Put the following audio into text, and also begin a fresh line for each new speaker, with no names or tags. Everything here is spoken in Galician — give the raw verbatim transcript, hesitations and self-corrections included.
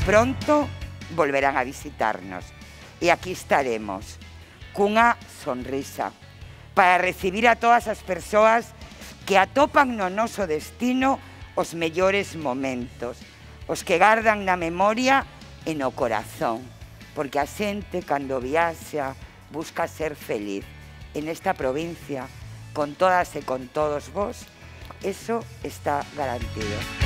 pronto volverán a visitarnos. E aquí estaremos, cunha sonrisa, para recibir a todas as persoas que atopan no noso destino os mellores momentos, os que gardan na memoria e no corazón, porque a xente, cando viaxa, busca ser feliz. En esta provincia, con todas e con todos vos, eso está garantido.